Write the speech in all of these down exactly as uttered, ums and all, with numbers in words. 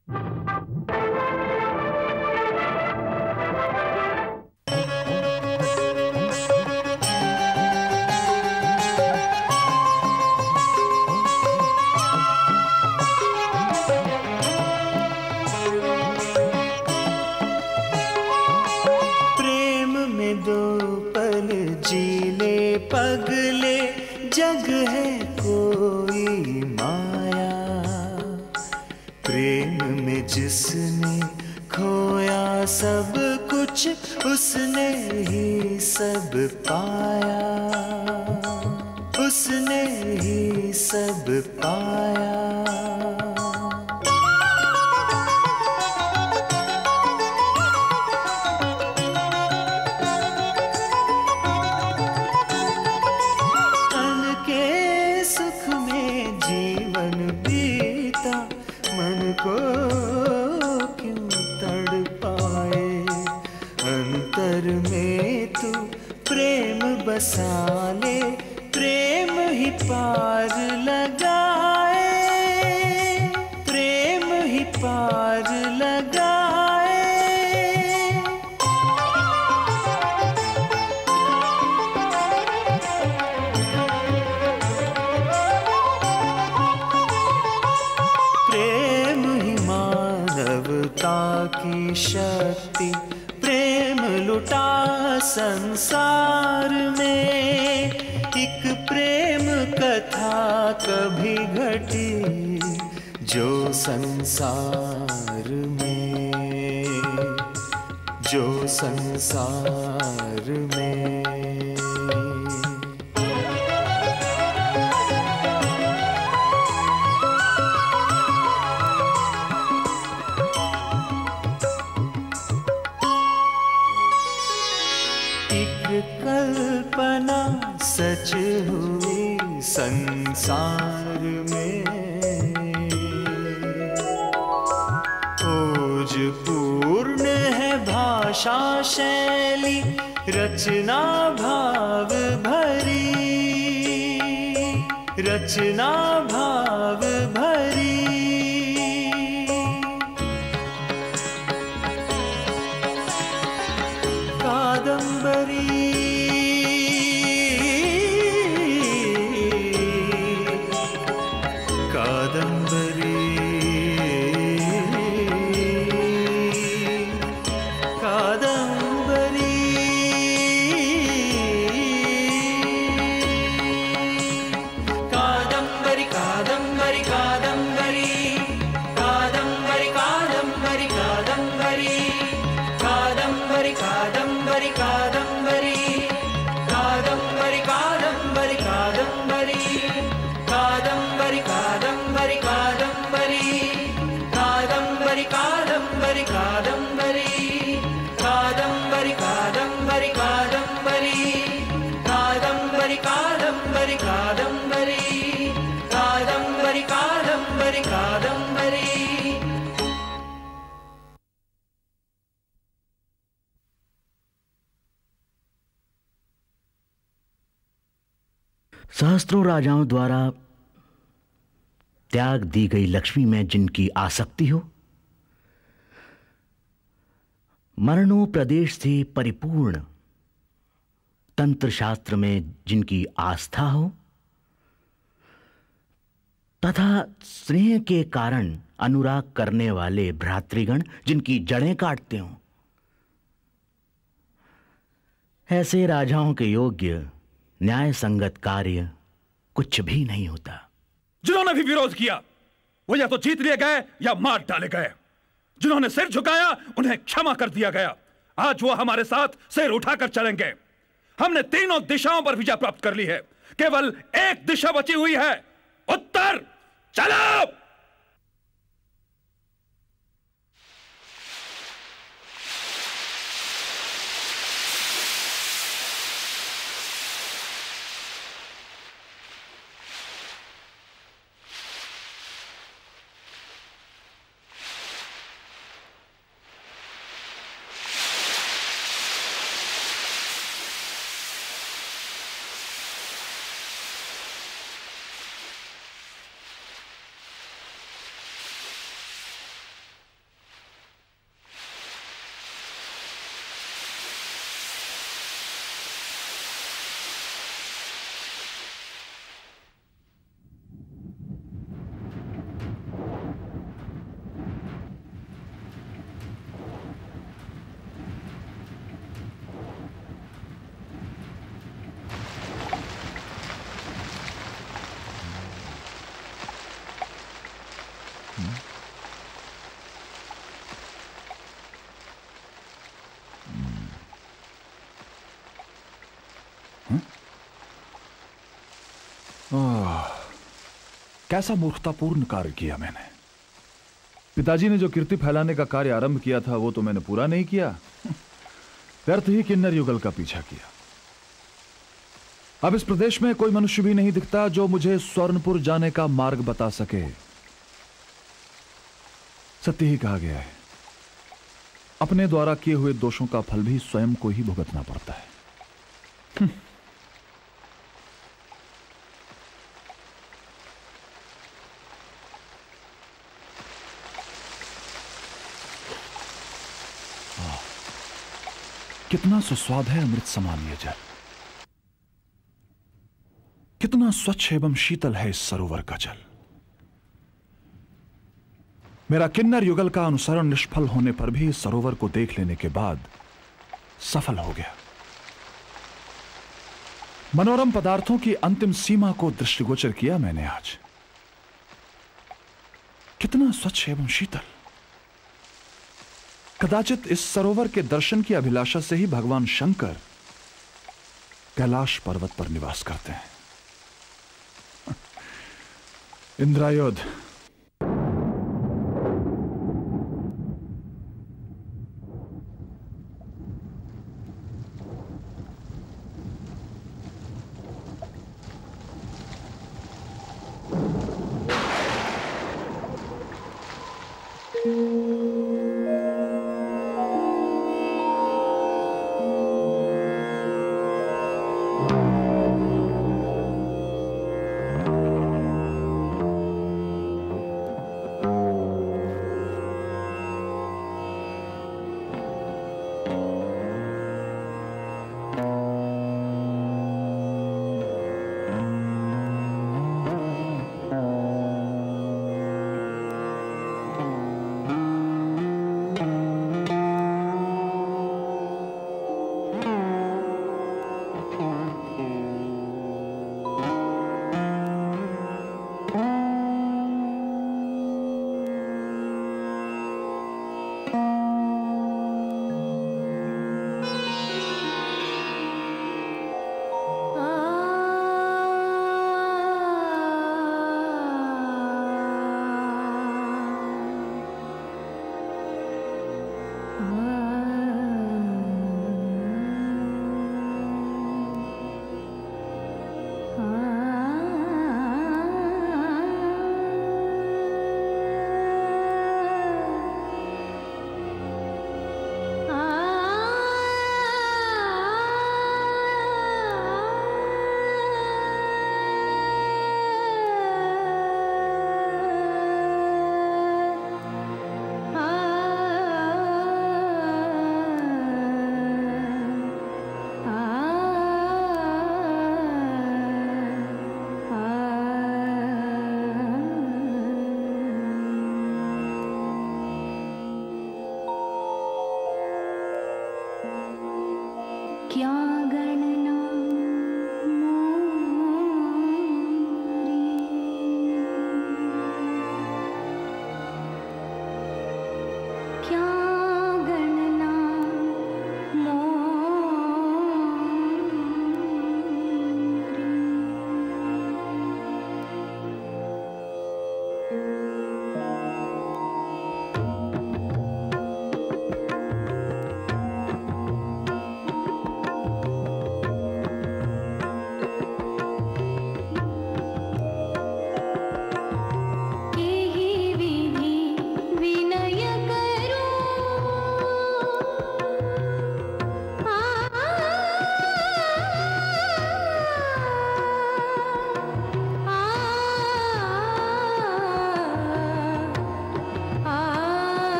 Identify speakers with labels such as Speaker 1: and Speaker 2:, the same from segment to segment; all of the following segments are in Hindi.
Speaker 1: प्रेम में दो पल जीले पगले, जग है कोई माया। प्रेम में जिसने खोया सब कुछ, उसने ही सब पाया, उसने ही सब पाया। को क्यों तड़पाए, अंतर में तू प्रेम बसा ले, प्रेम ही पार लगाए, प्रेम ही पार लगाए। प्रेम ही मानवता की शक्ति, प्रेम लुटा संसार में। एक प्रेम कथा कभी घटी जो संसार में, जो संसार में। कल्पना सच हुई संसार में, ओज पूर्ण है भाषा शैली, रचना भाव भरी, रचना भाव भरी। कादंबरी
Speaker 2: सहस्त्रों राजाओं द्वारा त्याग दी गई लक्ष्मी में जिनकी आसक्ति हो, मरणों प्रदेश से परिपूर्ण तंत्र शास्त्र में जिनकी आस्था हो, तथा स्नेह के कारण अनुराग करने वाले भ्रातृगण जिनकी जड़ें काटते हों, ऐसे राजाओं के योग्य न्याय संगत कार्य कुछ भी नहीं होता।
Speaker 3: जिन्होंने भी विरोध किया वो या तो जीत लिए गए या मार डाले गए। जिन्होंने सिर झुकाया उन्हें क्षमा कर दिया गया। आज वो हमारे साथ सिर उठाकर चलेंगे। हमने तीनों दिशाओं पर विजय प्राप्त कर ली है, केवल एक दिशा बची हुई है, उत्तर। चलो।
Speaker 4: कैसा मूर्खतापूर्ण कार्य किया मैंने। पिताजी ने जो कीर्ति फैलाने का कार्य आरंभ किया था वो तो मैंने पूरा नहीं किया, व्यर्थ ही किन्नर युगल का पीछा किया। अब इस प्रदेश में कोई मनुष्य भी नहीं दिखता जो मुझे स्वर्णपुर जाने का मार्ग बता सके। सत्य ही कहा गया है, अपने द्वारा किए हुए दोषों का फल भी स्वयं को ही भुगतना पड़ता है। कितना सुस्वाद है अमृत समान ये जल, कितना स्वच्छ एवं शीतल है इस सरोवर का जल। मेरा किन्नर युगल का अनुसरण निष्फल होने पर भी इस सरोवर को देख लेने के बाद सफल हो गया। मनोरम पदार्थों की अंतिम सीमा को दृष्टिगोचर किया मैंने आज। कितना स्वच्छ एवं शीतल। कदाचित इस सरोवर के दर्शन की अभिलाषा से ही भगवान शंकर कैलाश पर्वत पर निवास करते हैं। इंद्रायुध,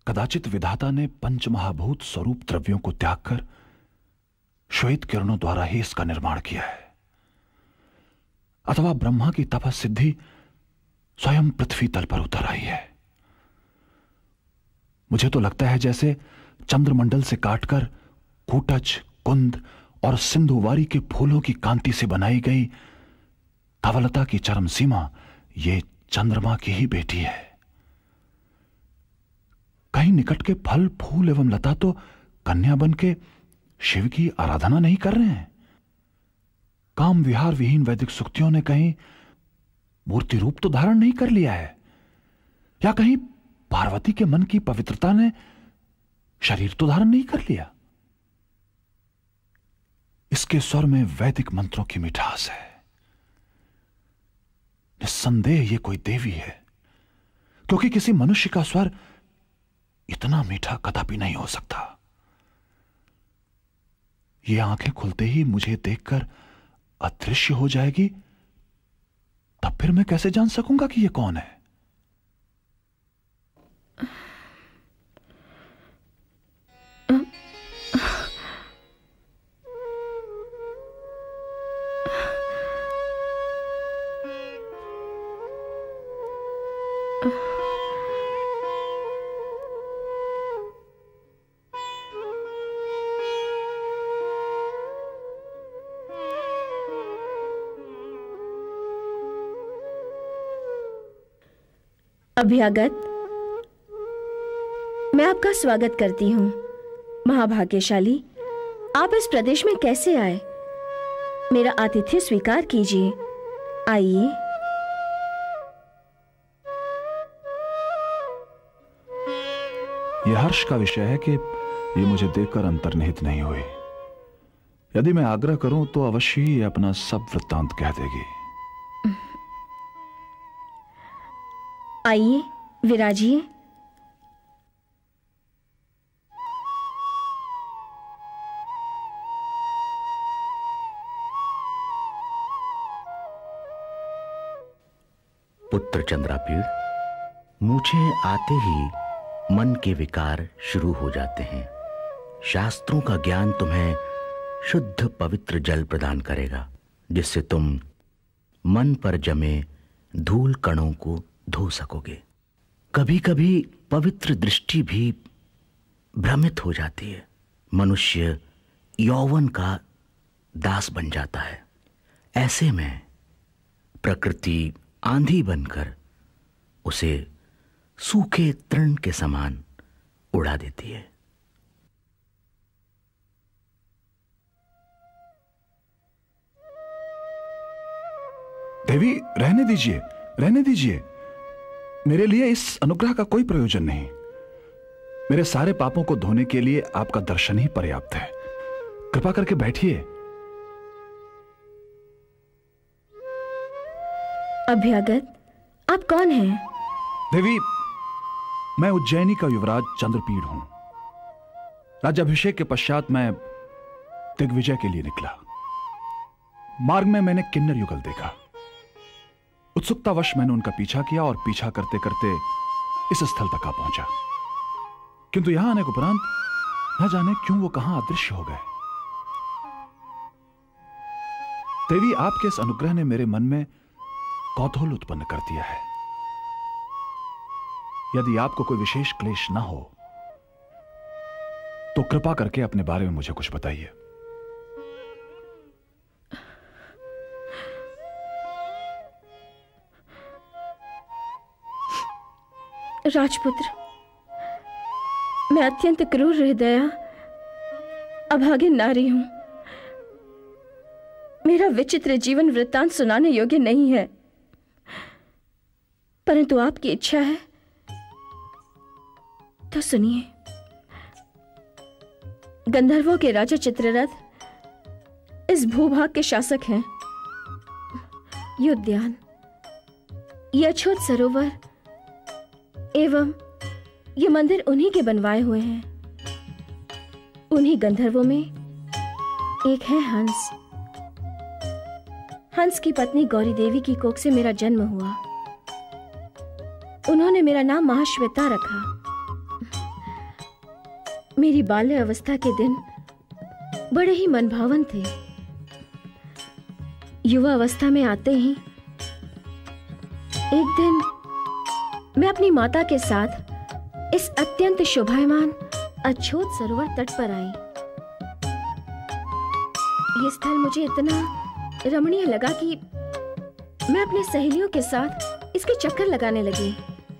Speaker 4: कदाचित विधाता ने पंचमहाभूत स्वरूप द्रव्यों को त्याग कर श्वेत किरणों द्वारा ही इसका निर्माण किया है, अथवा ब्रह्मा की तपस सिद्धि स्वयं पृथ्वी तल पर उतर आई है। मुझे तो लगता है जैसे चंद्रमंडल से काटकर कूटच, कुंद और सिंधुवारी के फूलों की कांति से बनाई गई धवलता की चरम सीमा ये चंद्रमा की ही बेटी है। कहीं निकट के फल, फूल एवं लता तो कन्या बन के शिव की आराधना नहीं कर रहे हैं। काम विहार विहीन वैदिक सुक्तियों ने कहीं मूर्ति रूप तो धारण नहीं कर लिया है, या कहीं पार्वती के मन की पवित्रता ने शरीर तो धारण नहीं कर लिया। इसके स्वर में वैदिक मंत्रों की मिठास है। निस्संदेह ये कोई देवी है, क्योंकि किसी मनुष्य का स्वर इतना मीठा कदापि नहीं हो सकता। ये आंखें खुलते ही मुझे देखकर अदृश्य हो जाएगी, तब फिर मैं कैसे जान सकूंगा कि ये कौन है?
Speaker 5: अभ्यागत, मैं आपका स्वागत करती हूँ। महाभाग्यशाली, आप इस प्रदेश में कैसे आए? मेरा आतिथ्य स्वीकार कीजिए। आइए।
Speaker 4: यह हर्ष का विषय है कि ये मुझे देखकर अंतर्निहित नहीं हुई। यदि मैं आग्रह करूं तो अवश्य ही अपना सब वृत्तांत कह देगी।
Speaker 5: आइए, विराजिए।
Speaker 2: पुत्र चंद्रापीड़, मूछें आते ही मन के विकार शुरू हो जाते हैं। शास्त्रों का ज्ञान तुम्हें शुद्ध पवित्र जल प्रदान करेगा, जिससे तुम मन पर जमे धूल कणों को धो सकोगे। कभी कभी पवित्र दृष्टि भी भ्रमित हो जाती है। मनुष्य यौवन का दास बन जाता है। ऐसे में प्रकृति आंधी बनकर उसे सूखे तृण के समान उड़ा देती है।
Speaker 4: देवी, रहने दीजिए, रहने दीजिए। मेरे लिए इस अनुग्रह का कोई प्रयोजन नहीं। मेरे सारे पापों को धोने के लिए आपका दर्शन ही पर्याप्त है। कृपा करके बैठिए।
Speaker 5: अभ्यागत, आप कौन हैं?
Speaker 4: देवी, मैं उज्जैनी का युवराज चंद्रपीड़ हूं। राज्याभिषेक के पश्चात मैं दिग्विजय के लिए निकला। मार्ग में मैंने किन्नर युगल देखा। उत्सुकतावश मैंने उनका पीछा किया और पीछा करते करते इस स्थल तक आ पहुंचा। किंतु यहां आने के उपरांत न जाने क्यों वो कहां अदृश्य हो गए। देवी, आपके इस अनुग्रह ने मेरे मन में कौतूहल उत्पन्न कर दिया है। यदि आपको कोई विशेष क्लेश ना हो तो कृपा करके अपने बारे में मुझे कुछ बताइए।
Speaker 5: राजपुत्र, मैं अत्यंत क्रूर हृदया अभागिन नारी हूं। मेरा विचित्र जीवन वृत्तांत सुनाने योग्य नहीं है, परंतु आपकी इच्छा है तो सुनिए। गंधर्वों के राजा चित्ररथ इस भूभाग के शासक हैं। ये उद्यान, ये अछूत सरोवर एवं ये मंदिर उन्हीं के बनवाए हुए हैं। उन्हीं गंधर्वों में एक है हंस। हंस की पत्नी गौरी देवी की कोख से मेरा जन्म हुआ। उन्होंने मेरा नाम महाश्वेता रखा। मेरी बाल्य अवस्था के दिन बड़े ही मनभावन थे। युवा अवस्था में आते ही एक दिन मैं अपनी माता के साथ इस अत्यंत शोभायमान अछूत सरोवर तट पर आई। ये स्थल मुझे इतना रमणीय लगा कि मैं अपनी सहेलियों के साथ इसके चक्कर लगाने लगी।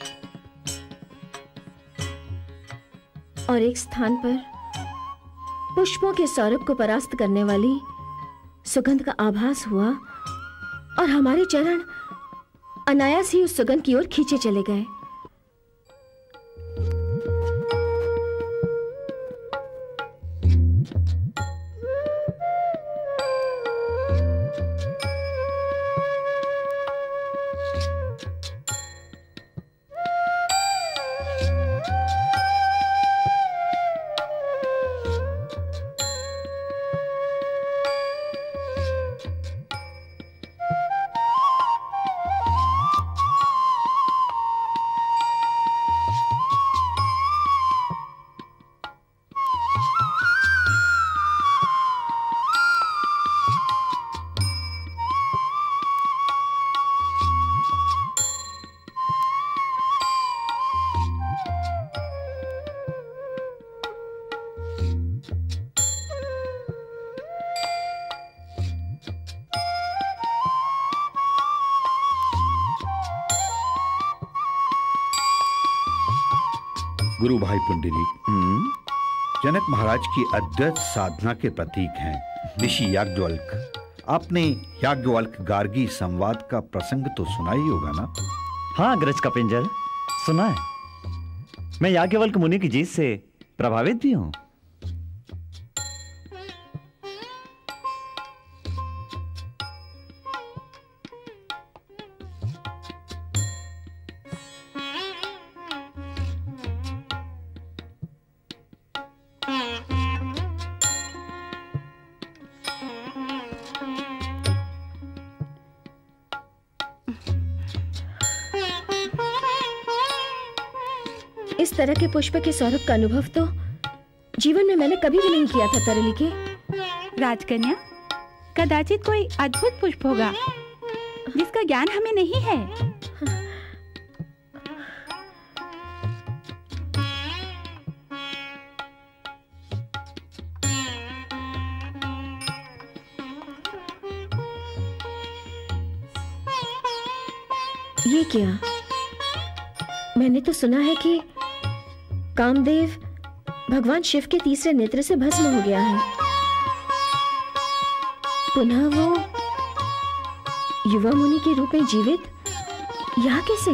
Speaker 5: और एक स्थान पर पुष्पों के सौरभ को परास्त करने वाली सुगंध का आभास हुआ और हमारे चरण अनायास ही उस सुगंध की ओर खींचे चले गए।
Speaker 6: गुरु भाई पुंडरीक जनक महाराज की अद्वैत साधना के प्रतीक हैं ऋषि याज्ञवल्क्य। आपने याज्ञवल्क गार्गी संवाद का प्रसंग तो सुना ही होगा ना?
Speaker 7: हाँ अग्रज कपिंजर, सुना है। मैं याज्ञवल्क मुनि की जीत से प्रभावित भी हूं।
Speaker 5: इस तरह के पुष्प के सौरभ का अनुभव तो जीवन में मैंने कभी भी नहीं किया था तरलिके।
Speaker 8: राजकन्या, कदाचित कोई अद्भुत पुष्प होगा जिसका ज्ञान हमें नहीं है।
Speaker 5: ये क्या? मैंने तो सुना है कि कामदेव भगवान शिव के तीसरे नेत्र से भस्म हो गया है। पुनः वो युवा मुनि के रूप में जीवित यहाँ कैसे?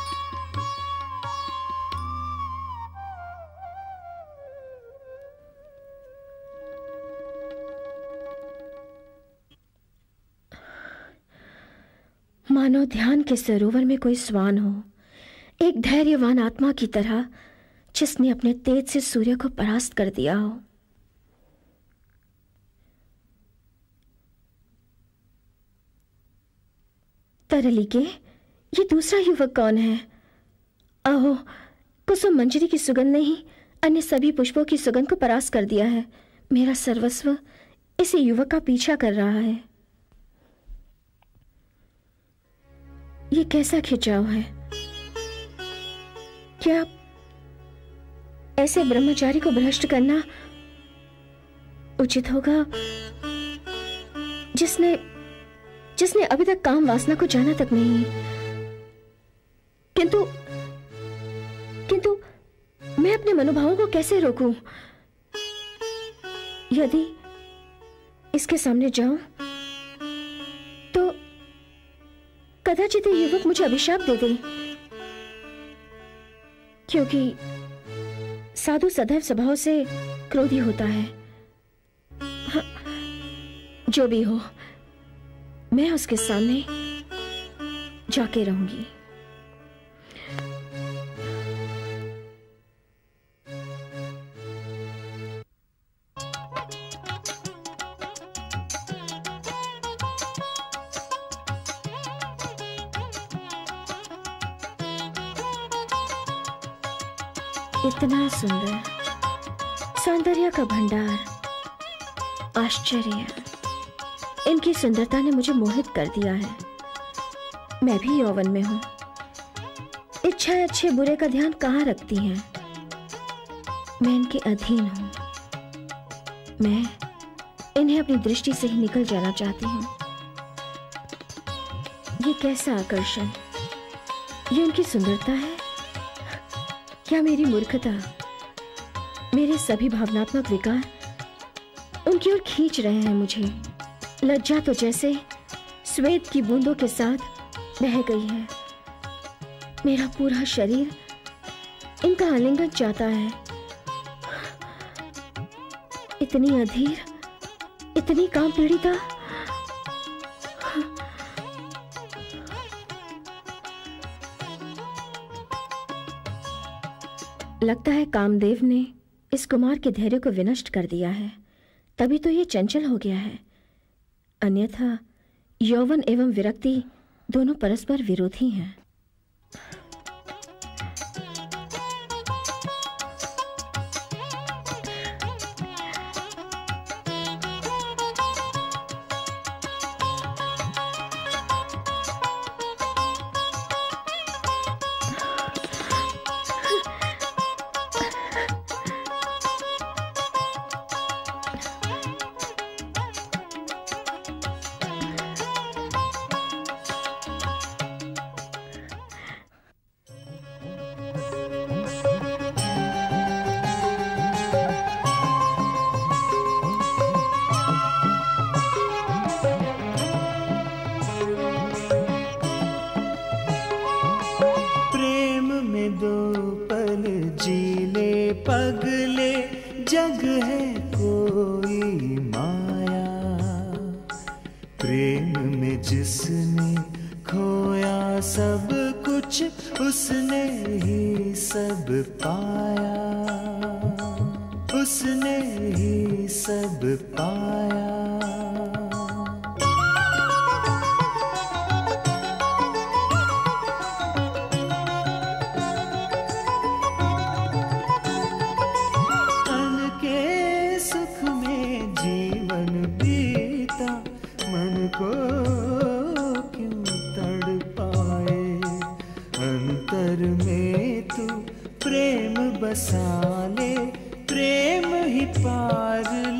Speaker 5: मानो ध्यान के सरोवर में कोई स्वान हो, एक धैर्यवान आत्मा की तरह जिसने अपने तेज से सूर्य को परास्त कर दिया हो। तरलिके, ये दूसरा युवक कौन है? अहो, कुसुम मंजरी की सुगंध ने ही अन्य सभी पुष्पों की सुगंध को परास्त कर दिया है। मेरा सर्वस्व इसी युवक का पीछा कर रहा है। ये कैसा खिंचाव है? क्या ऐसे ब्रह्मचारी को भ्रष्ट करना उचित होगा जिसने जिसने अभी तक काम वासना को जाना तक नहीं? किंतु किंतु मैं अपने मनोभावों को कैसे रोकूं? यदि इसके सामने जाऊं तो कदाचित ये युवक मुझे अभिशाप दे दे, क्योंकि साधु सदैव स्वभाव से क्रोधी होता है। हाँ, जो भी हो, मैं उसके सामने जाके रहूंगी। इतना सुंदर सौंदर्य का भंडार, आश्चर्य, इनकी सुंदरता ने मुझे मोहित कर दिया है। मैं भी यौवन में हूं। इच्छाएं अच्छे बुरे का ध्यान कहां रखती हैं? मैं इनके अधीन हूं। मैं इन्हें अपनी दृष्टि से ही निकल जाना चाहती हूं। ये कैसा आकर्षण, ये उनकी सुंदरता है, क्या मेरी मूर्खता, मेरे सभी भावनात्मक विकार उनकी ओर खींच रहे हैं मुझे। लज्जा तो जैसे श्वेत की बूंदों के साथ बह गई है। मेरा पूरा शरीर इनका आलिंगन चाहता है। इतनी अधीर, इतनी काम पीड़िता। लगता है कामदेव ने इस कुमार के धैर्य को विनष्ट कर दिया है, तभी तो ये चंचल हो गया है। अन्यथा यौवन एवं विरक्ति दोनों परस्पर विरोधी हैं।
Speaker 1: बसा ले, प्रेम ही पार